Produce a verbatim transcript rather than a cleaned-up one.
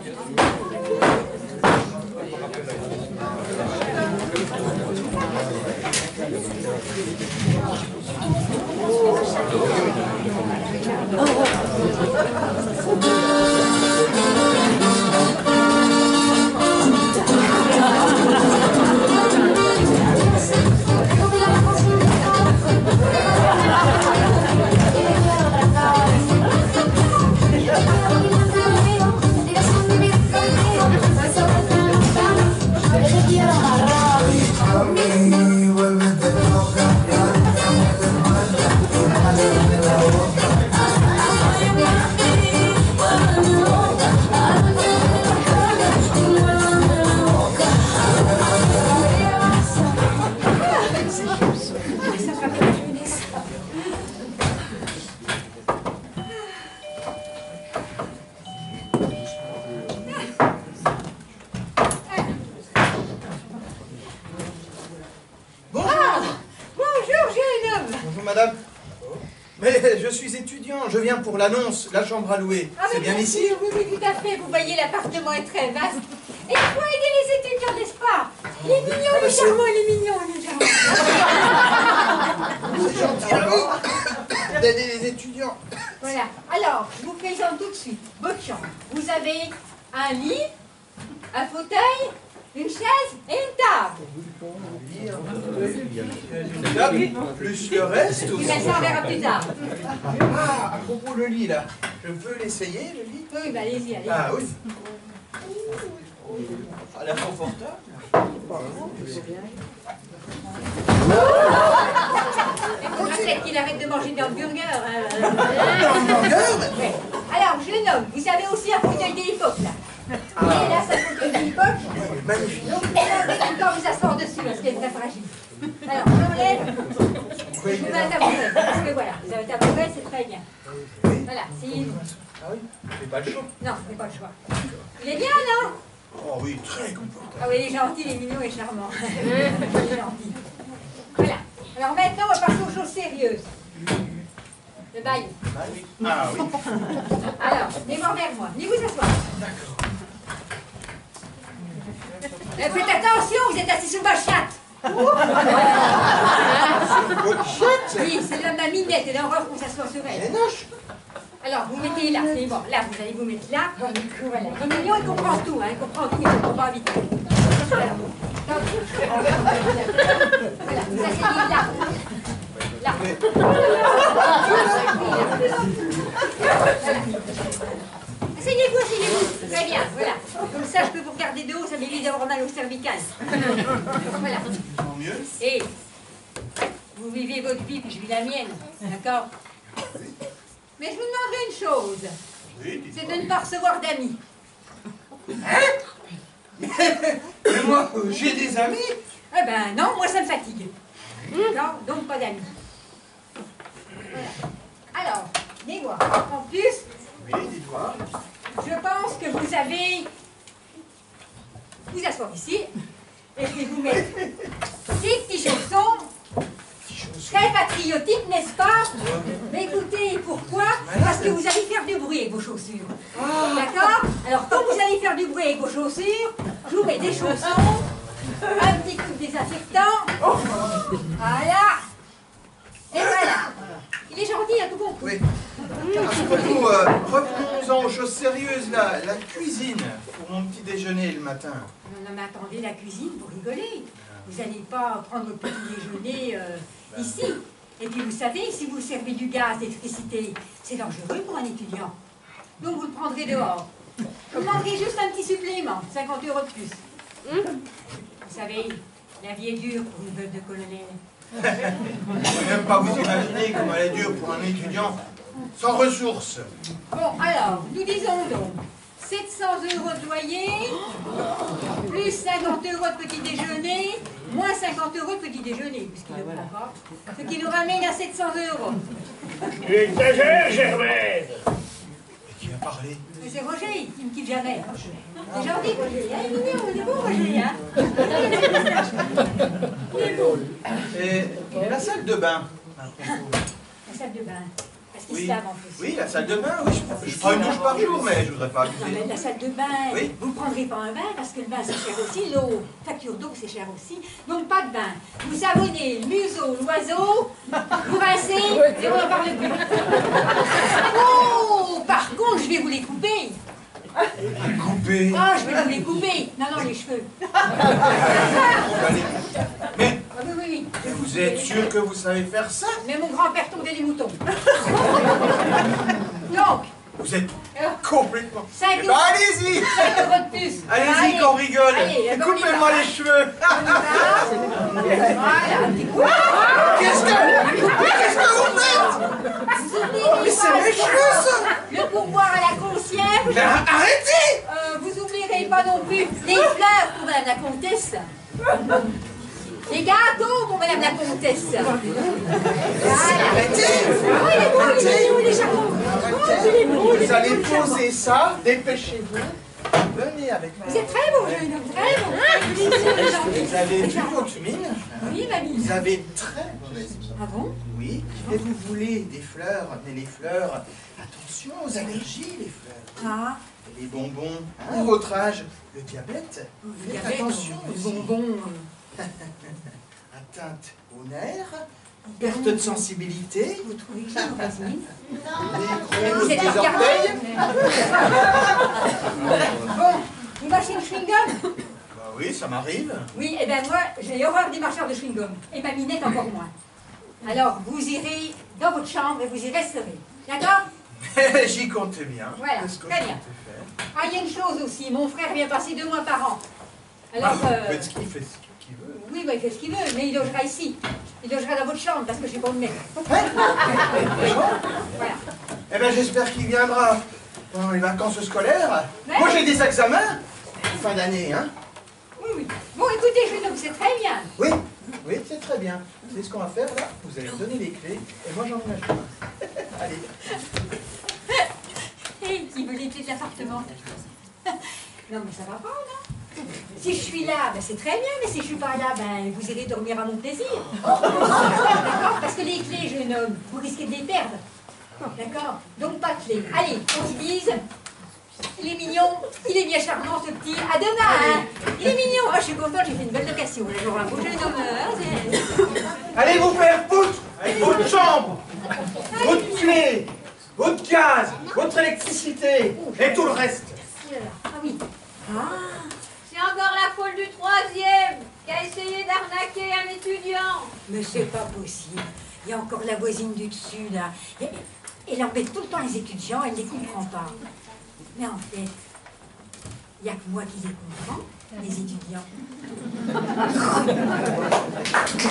Je viens pour l'annonce, la chambre à louer. Ah, c'est bien, bien ici? Oui, oui, tout à fait. Vous voyez, l'appartement est très vaste. Et il faut aider les étudiants, n'est-ce pas? Il est mignon, il est charmant, il est mignon, il est charmant. C'est gentil à vous d'aider les étudiants. Voilà. Alors, je vous présente tout de suite votre chambre. Vous avez un lit, un fauteuil, une chaise et une table. Une table, plus le reste ou... Oui, mais ça, on verra plus tard. Ah, à propos le lit, là. Je peux l'essayer, le lit? Oui, bah allez-y, allez-y. Ah oui. Ça a l'air confortable. Il faudra peut-être qu'il arrête de manger de hamburger. Hein. Hamburger? Oui. Alors, jeune homme, vous avez aussi un fauteuil de l'époque, là. Ah. Et là, c'est un fauteuil de l'époque. Magnifique. Donc, vous avez tout le temps vous asseoir dessus, parce qu'elle est très fragile. Alors, j'enlève. Je vous mets un tabouret. Parce que voilà, vous avez un tabouret, c'est très bien. Voilà, asseyez-vous. Ah oui? J'ai pas le choix. Non, vous n'avez pas le choix. Il est bien, non? Oh oui, très confortable. Ah oui, il est gentil, il est mignon et charmant. Il est gentil. Voilà. Alors maintenant, on va passer aux choses sérieuses. Le bail. Ah oui. Alors, venez voir vers moi. Venez vous asseoir. D'accord. Faites attention, vous êtes assis sur ma chatte. Votre chatte? Oui, c'est de ma minette, et l'horreur qu'on s'assoit sur elle. Elle est noche. Alors, vous mettez là, c'est bon. Là, vous allez vous mettre là. Voilà. Il est mignon, il comprend tout, hein. Il comprend tout, il comprend pas vite. Voilà. Voilà, vous asseyez là. Là. Asseyez-vous, asseyez-vous. Très bien, voilà. Comme ça, je peux vous regarder de haut, ça m'évite d'avoir mal au cervical. Voilà. Tant mieux. Et vous vivez votre vie, puis je vis la mienne. D'accord? Mais je vous demanderai une chose. Oui, C'est de ne pas recevoir d'amis. Hein? Mais moi, j'ai des amis. Eh ben non, moi ça me fatigue. D'accord? Donc pas d'amis. Voilà. Alors, venez voir. En plus, Oui, dites-moi. je pense que vous avez... Vous asseoir ici, et puis vous mettre des petits chaussons, très patriotiques, n'est-ce pas? Mais écoutez, pourquoi? Parce que vous allez faire du bruit avec vos chaussures. D'accord? Alors, quand vous allez faire du bruit avec vos chaussures, je vous mets des chaussons, un petit coup de désinfectant, voilà, et voilà. Il est gentil, il a tout compris. Oui. À propos, euh, revenons-en aux choses sérieuses, là. La cuisine, pour mon petit déjeuner le matin. Non, non, mais attendez, la cuisine, vous rigolez. Vous n'allez pas prendre votre petit déjeuner euh, ici. Et puis vous savez, si vous servez du gaz, d'électricité, c'est dangereux pour un étudiant. Donc vous le prendrez dehors. Vous demanderez juste un petit supplément, cinquante euros de plus. Vous savez, la vie est dure pour une veuve de colonel. Je ne peux même pas vous imaginer comment elle est dure pour un étudiant sans ressources. Bon, alors, nous disons donc sept cents euros de loyer, plus cinquante euros de petit déjeuner, moins cinquante euros de petit déjeuner, puisqu'il ne prend pas, ce qui nous ramène à sept cents euros. Tu exagères, Germaine. Et qui a parlé? Mais c'est Roger, qui ne quitte jamais. C'est gentil, Roger. Hein, il est mignon, il est beau, Roger. Hein. Il est beau. Et la salle de bain. La salle de bain. Parce qui Oui. se lave en plus. Oui, la salle de bain, oui. Je, je prends une douche par jour, mais je voudrais pas Non, mais abuser. la salle de bain, Oui. vous ne prendrez pas un bain parce que le bain c'est cher aussi, l'eau, facture d'eau c'est cher aussi, donc pas de bain. Vous savonnez le museau, l'oiseau, vous rincez et on n'en parle plus. Oh, par contre, je vais vous les couper. Coupé. Ah, je vais vous les couper. Non, non, les cheveux. Mais Ah oui, oui, oui. Je vais vous couper êtes les sûr cheveux. que vous savez faire ça? Mais mon grand-père tondait les moutons. Donc, Vous êtes complètement... cinq Eh ben, euros. allez-y! cinq euros de plus. Allez-y qu'on rigole! Allez, Et on y coupez-moi va. les cheveux! Voilà, un petit coup. Qu'est-ce que... Qu'est-ce que vous faites? Vous oublierez Mais c'est pas mes cheveux, ça! le pourboire à la concierge. Mais arrêtez! Euh, vous oublierez pas non plus les fleurs pour Madame la Comtesse. Les gâteaux pour Madame la Comtesse. Voilà. Arrêtez! Oh, il est beau, il est beau, il est charmant. Oh, il est beau, il est Vous allez beau, il est charmant. poser ça, dépêchez-vous. Venez avec moi. Vous êtes très beau, jeune homme, très beau. Vous avez vu votre mine? Oui, mamie. Vous avez une très mauvaise mine. Ah bon? Oui, et vous voulez des fleurs, mais les fleurs, attention aux allergies, les fleurs. Ah, Et les bonbons, hein, à votre âge, le diabète, vous faites avez attention des aussi. bonbons. Atteinte aux nerfs, perte de sensibilité, Vous trouvez que c'est mauvaise mine? des Vous gros êtes des regardé? orteils. Bon, vous marchez le chewing-gum? Bah oui, ça m'arrive. Oui, et bien moi, j'ai horreur des marcheurs de chewing-gum. Et ma minette encore moins. Alors, vous irez dans votre chambre et vous y resterez. D'accord? J'y comptais bien. Voilà, Qu'est-ce que très je bien. comptais faire? Ah, il y a une chose aussi. Mon frère vient passer deux mois par an. Alors, Ah, euh, faites ce qu'il fait, ce qu'il veut. oui, bah, il fait ce qu'il veut, mais il logera ici. Il logera dans votre chambre parce que je n'ai pas de mec. Hein? Voilà. Eh bien, j'espère qu'il viendra pendant les vacances scolaires. Ouais. Moi, j'ai des examens fin d'année, hein. Oui, oui. Bon, écoutez, jeune homme, c'est très bien. Oui, oui, c'est très bien. Vous savez ce qu'on va faire, là? Vous allez me donner les clés, et moi, j'emménage pas. Allez. Et qui veut les clés de l'appartement? Non, mais ça va pas, non? Si je suis là, ben c'est très bien, mais si je suis pas là, ben vous irez dormir à mon plaisir. D'accord? Parce que les clés, jeune homme, vous risquez de les perdre. D'accord? Donc pas de clés. Allez, on se dise. Il est mignon, il est bien charmant ce petit. À demain, hein? Il est mignon. Oh, je suis contente, j'ai fait une belle location. Là, j'aurai un beau jeune homme. Hein, c'est- Allez vous faire foutre avec votre chambre, votre clé, votre gaz, votre électricité, et tout le reste. Ah oui. Ah. C'est encore la folle du troisième qui a essayé d'arnaquer un étudiant. Mais c'est pas possible. Il y a encore la voisine du dessus, là. Et- Elle embête tout le temps les étudiants, elle ne les comprend pas. Mais en fait, il n'y a que moi qui les comprends, les étudiants.